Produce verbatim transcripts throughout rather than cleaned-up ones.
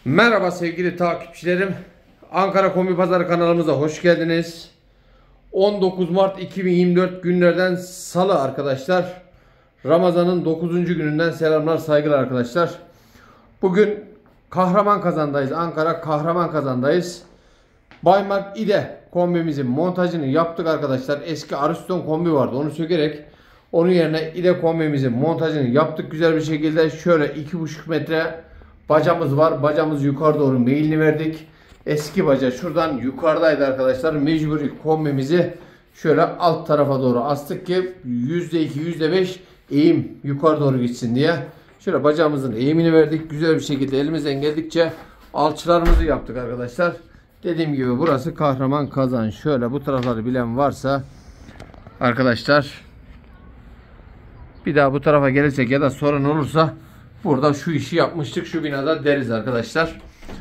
Merhaba sevgili takipçilerim. Ankara Kombi Pazarı kanalımıza hoş geldiniz. on dokuz Mart iki bin yirmi dört günlerden Salı arkadaşlar. Ramazan'ın dokuzuncu gününden selamlar, saygılar arkadaşlar. Bugün Kahramanmaraş'tayız. Ankara Kahramanmaraş'tayız. Baymark İde kombimizin montajını yaptık arkadaşlar. Eski Ariston kombi vardı. Onu sökerek onun yerine İde kombimizin montajını yaptık güzel bir şekilde. Şöyle iki buçuk metre bacamız var. Bacamızı yukarı doğru meyilini verdik. Eski baca şuradan yukarıdaydı arkadaşlar. Mecburi kombimizi şöyle alt tarafa doğru astık ki yüzde iki yüzde beş eğim yukarı doğru gitsin diye. Şöyle bacağımızın eğimini verdik. Güzel bir şekilde elimizden geldikçe alçılarımızı yaptık arkadaşlar. Dediğim gibi burası Kahraman Kazan. Şöyle bu tarafları bilen varsa arkadaşlar, bir daha bu tarafa gelirsek ya da sorun olursa burada şu işi yapmıştık şu binada deriz arkadaşlar.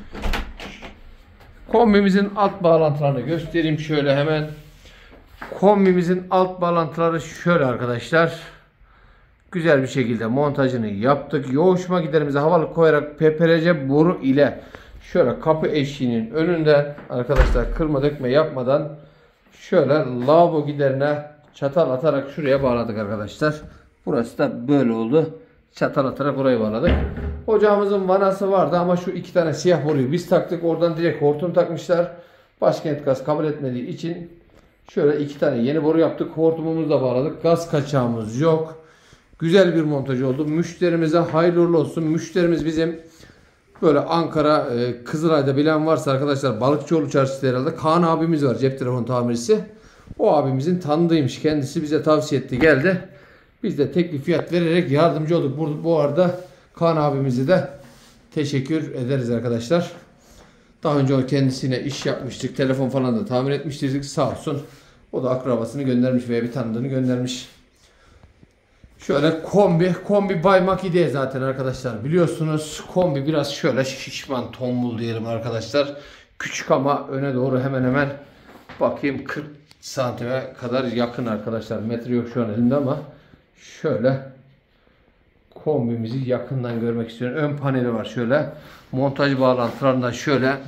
Kombimizin alt bağlantılarını göstereyim şöyle hemen. Kombimizin alt bağlantıları şöyle arkadaşlar. Güzel bir şekilde montajını yaptık. Yoğuşma giderimizi havalı koyarak P P R C boru ile şöyle kapı eşiğinin önünden arkadaşlar kırma dökme yapmadan şöyle lavabo giderine çatal atarak şuraya bağladık arkadaşlar. Burası da böyle oldu. Çatal atarak oraya bağladık. Ocağımızın vanası vardı ama şu iki tane siyah boruyu biz taktık. Oradan direkt hortum takmışlar. Başkent Gaz kabul etmediği için şöyle iki tane yeni boru yaptık. Hortumumuzu da bağladık. Gaz kaçağımız yok. Güzel bir montaj oldu. Müşterimize hayırlı uğurlu olsun. Müşterimiz bizim böyle Ankara Kızılay'da bilen varsa arkadaşlar, Balıkçıoğlu Çarşısı herhalde. Kaan abimiz var, cep telefonu tamircisi. O abimizin tanıdığıymış. Kendisi bize tavsiye etti, geldi. Biz de tekli fiyat vererek yardımcı olduk. Bu, bu arada Kaan abimize de teşekkür ederiz arkadaşlar. Daha önce o kendisine iş yapmıştık. Telefon falan da tamir etmiştik. Sağ olsun. O da akrabasını göndermiş veya bir tanıdığını göndermiş. Şöyle kombi. Kombi Baymark İde zaten arkadaşlar. Biliyorsunuz kombi biraz şöyle şişman, tombul diyelim arkadaşlar. Küçük ama öne doğru hemen hemen bakayım kırk santime kadar yakın arkadaşlar. Metre yok şu an elimde ama şöyle kombimizi yakından görmek istiyorum. Ön paneli var şöyle. Montaj bağlantılarında şöyle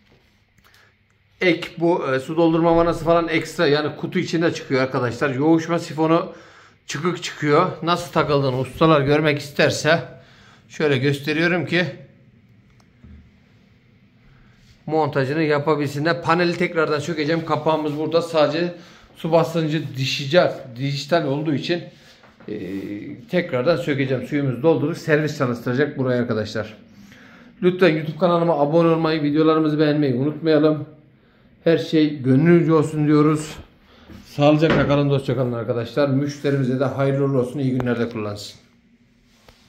ek bu e, su doldurma vanası falan ekstra, yani kutu içinde çıkıyor arkadaşlar. Yoğuşma sifonu çıkık çıkıyor. Nasıl takıldığını ustalar görmek isterse şöyle gösteriyorum ki montajını yapabilsinler. Paneli tekrardan sökeceğim. Kapağımız burada. Sadece su basıncı dijital, dijital olduğu için e, tekrardan sökeceğim. Suyumuzu doldurduk. Servis çalıştıracak buraya arkadaşlar. Lütfen YouTube kanalıma abone olmayı, videolarımızı beğenmeyi unutmayalım. Her şey gönlünüzce olsun diyoruz. Sağlıcakla kalın, dostça kalın arkadaşlar. Müşterimize de hayırlı olsun, iyi günlerde kullansın.